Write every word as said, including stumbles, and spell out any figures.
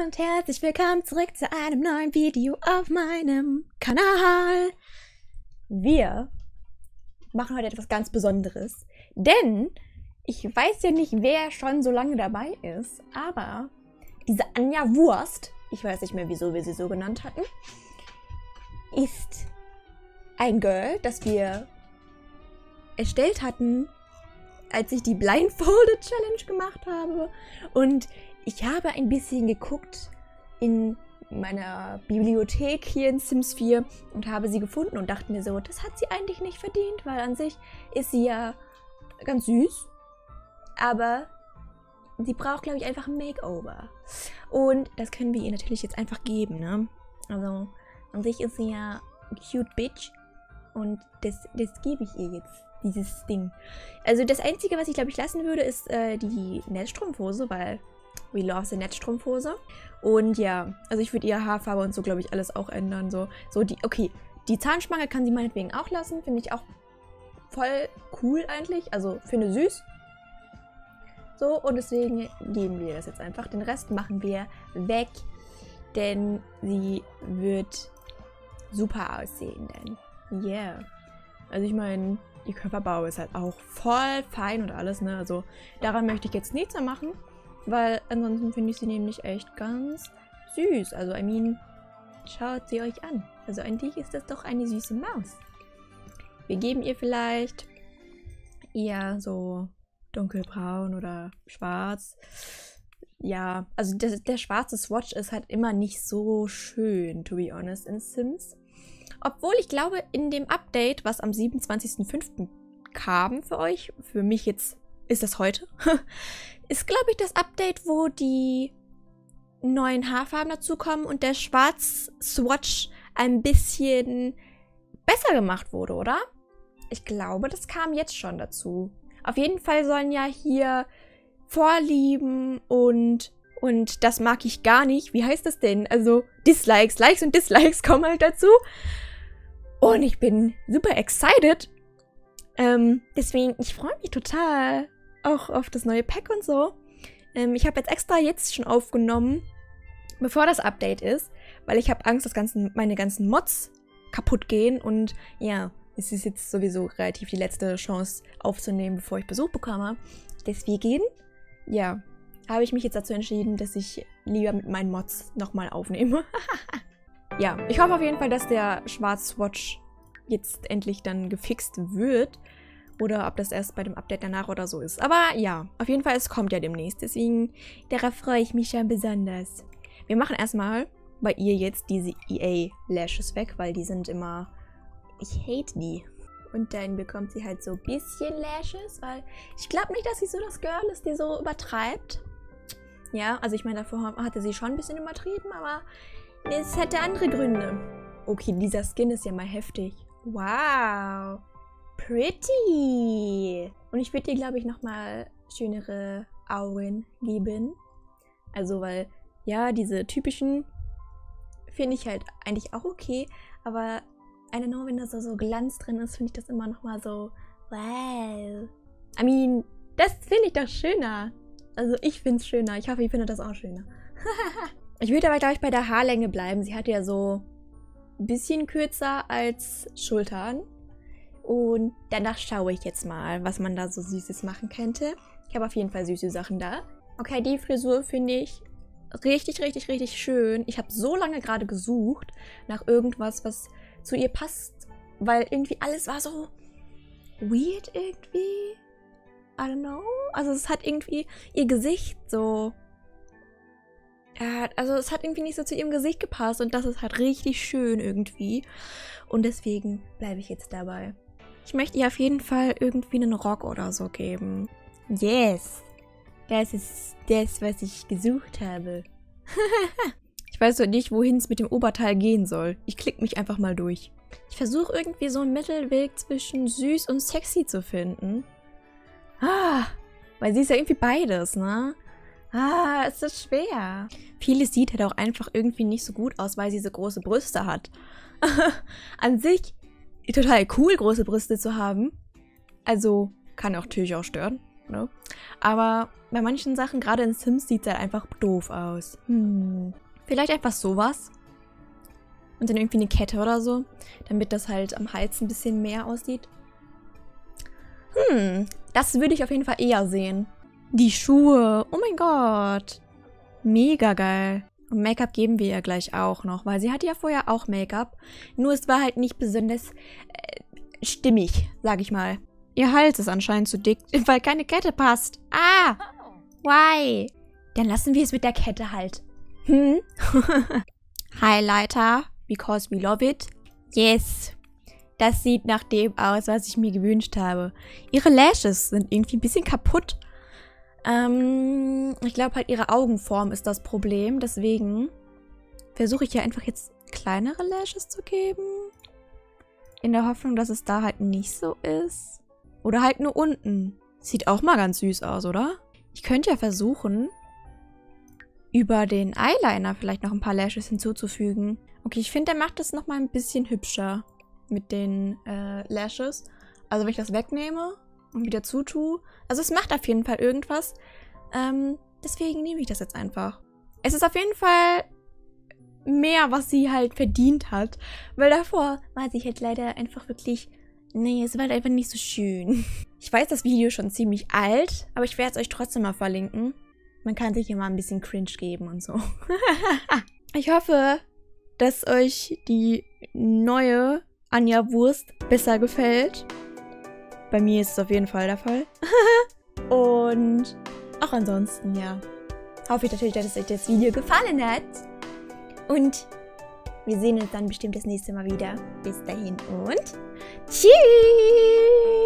und herzlich willkommen zurück zu einem neuen Video auf meinem Kanal. Wir machen heute etwas ganz Besonderes, denn ich weiß ja nicht, wer schon so lange dabei ist, aber diese Anja Wurst, ich weiß nicht mehr, wieso wir sie so genannt hatten, ist ein Girl, das wir erstellt hatten, als ich die Blindfolded Challenge gemacht habe. Und ich habe ein bisschen geguckt in meiner Bibliothek hier in Sims vier und habe sie gefunden und dachte mir so, das hat sie eigentlich nicht verdient, weil an sich ist sie ja ganz süß, aber sie braucht, glaube ich, einfach ein Makeover. Und das können wir ihr natürlich jetzt einfach geben, ne? Also an sich ist sie ja cute bitch und das, das gebe ich ihr jetzt, dieses Ding. Also das Einzige, was ich, glaube ich, lassen würde, ist äh, die Netzstrumpfhose, weil we love the Netzstrumpfhose. Und ja, also ich würde ihr Haarfarbe und so, glaube ich, alles auch ändern. So, so die, okay, die Zahnspange kann sie meinetwegen auch lassen, finde ich auch voll cool eigentlich, also finde süß. So, und deswegen geben wir das jetzt einfach. Den Rest machen wir weg, denn sie wird super aussehen, denn yeah. Also ich meine, die Körperbau ist halt auch voll fein und alles, ne? Also daran möchte ich jetzt nichts mehr machen, weil ansonsten finde ich sie nämlich echt ganz süß. Also I mean, schaut sie euch an. Also eigentlich ist das doch eine süße Maus. Wir geben ihr vielleicht eher so dunkelbraun oder schwarz. Ja, also der, der schwarze Swatch ist halt immer nicht so schön, to be honest, in Sims. Obwohl ich glaube, in dem Update, was am siebenundzwanzigsten fünften kam für euch, für mich jetzt ist das heute, ist glaube ich das Update, wo die neuen Haarfarben dazukommen und der Schwarz-Swatch ein bisschen besser gemacht wurde, oder? Ich glaube, das kam jetzt schon dazu. Auf jeden Fall sollen ja hier Vorlieben und, und das mag ich gar nicht. Wie heißt das denn? Also Dislikes, Likes und Dislikes kommen halt dazu. Und ich bin super excited. Ähm, deswegen, ich freue mich total auch auf das neue Pack und so. Ähm, ich habe jetzt extra jetzt schon aufgenommen, bevor das Update ist, weil ich habe Angst, dass ganzen, meine ganzen Mods kaputt gehen. Und ja, es ist jetzt sowieso relativ die letzte Chance aufzunehmen, bevor ich Besuch bekomme. Deswegen, ja, habe ich mich jetzt dazu entschieden, dass ich lieber mit meinen Mods nochmal aufnehme. Ja, ich hoffe auf jeden Fall, dass der Schwarz-Swatch jetzt endlich dann gefixt wird. Oder ob das erst bei dem Update danach oder so ist. Aber ja, auf jeden Fall, es kommt ja demnächst. Deswegen, darauf freue ich mich schon besonders. Wir machen erstmal bei ihr jetzt diese E A-Lashes weg, weil die sind immer... Ich hate die. Und dann bekommt sie halt so ein bisschen Lashes, weil ich glaube nicht, dass sie so das Girl ist, die so übertreibt. Ja, also ich meine, davor hatte sie schon ein bisschen übertrieben, aber es hätte andere Gründe. Okay, dieser Skin ist ja mal heftig. Wow. Pretty. Und ich würde ihr, glaube ich, nochmal schönere Augen geben. Also, weil, ja, diese typischen finde ich halt eigentlich auch okay, aber I don't know, wenn da so, so Glanz drin ist, finde ich das immer nochmal so, wow. I mean, das finde ich doch schöner. Also ich finde es schöner. Ich hoffe, ihr findet das auch schöner. Ich würde aber, glaube ich, bei der Haarlänge bleiben. Sie hat ja so ein bisschen kürzer als Schultern. Und danach schaue ich jetzt mal, was man da so Süßes machen könnte. Ich habe auf jeden Fall süße Sachen da. Okay, die Frisur finde ich richtig, richtig, richtig schön. Ich habe so lange gerade gesucht nach irgendwas, was zu ihr passt, weil irgendwie alles war so weird irgendwie. I don't know. Also es hat irgendwie ihr Gesicht so... Ja, also es hat irgendwie nicht so zu ihrem Gesicht gepasst und das ist halt richtig schön irgendwie. Und deswegen bleibe ich jetzt dabei. Ich möchte ihr auf jeden Fall irgendwie einen Rock oder so geben. Yes! Das ist das, was ich gesucht habe. Ich weiß doch nicht, wohin es mit dem Oberteil gehen soll. Ich klicke mich einfach mal durch. Ich versuche irgendwie so einen Mittelweg zwischen süß und sexy zu finden. Ah, weil sie ist ja irgendwie beides, ne? Ah, es ist schwer. Vieles sieht halt auch einfach irgendwie nicht so gut aus, weil sie so große Brüste hat. An sich total cool, große Brüste zu haben. Also kann auch natürlich auch stören. ne? Aber bei manchen Sachen, gerade in Sims, sieht es halt einfach doof aus. Hm. Vielleicht einfach sowas. Und dann irgendwie eine Kette oder so, damit das halt am Hals ein bisschen mehr aussieht. Hm, das würde ich auf jeden Fall eher sehen. Die Schuhe, oh mein Gott. Mega geil. Und Make-up geben wir ihr gleich auch noch, weil sie hatte ja vorher auch Make-up. Nur es war halt nicht besonders äh, stimmig, sag ich mal. Ihr Hals ist anscheinend zu dick, weil keine Kette passt. Ah, why? Dann lassen wir es mit der Kette halt. Hm? Highlighter, because we love it. Yes. Das sieht nach dem aus, was ich mir gewünscht habe. Ihre Lashes sind irgendwie ein bisschen kaputt. Ähm, ich glaube halt, ihre Augenform ist das Problem. Deswegen versuche ich ja einfach jetzt kleinere Lashes zu geben. In der Hoffnung, dass es da halt nicht so ist. Oder halt nur unten. Sieht auch mal ganz süß aus, oder? Ich könnte ja versuchen, über den Eyeliner vielleicht noch ein paar Lashes hinzuzufügen. Okay, ich finde, der macht das nochmal ein bisschen hübscher mit den äh, Lashes. Also wenn ich das wegnehme und wieder zutue. Also es macht auf jeden Fall irgendwas. Ähm, deswegen nehme ich das jetzt einfach. Es ist auf jeden Fall mehr, was sie halt verdient hat. Weil davor war sie halt leider einfach wirklich... Nee, es war halt einfach nicht so schön. Ich weiß, das Video ist schon ziemlich alt, aber ich werde es euch trotzdem mal verlinken. Man kann sich immer ein bisschen cringe geben und so. Ich hoffe, dass euch die neue Anja Wurst besser gefällt. Bei mir ist es auf jeden Fall der Fall. Und auch ansonsten, ja. Hoffe ich natürlich, dass euch das Video gefallen hat. Und wir sehen uns dann bestimmt das nächste Mal wieder. Bis dahin und tschüss!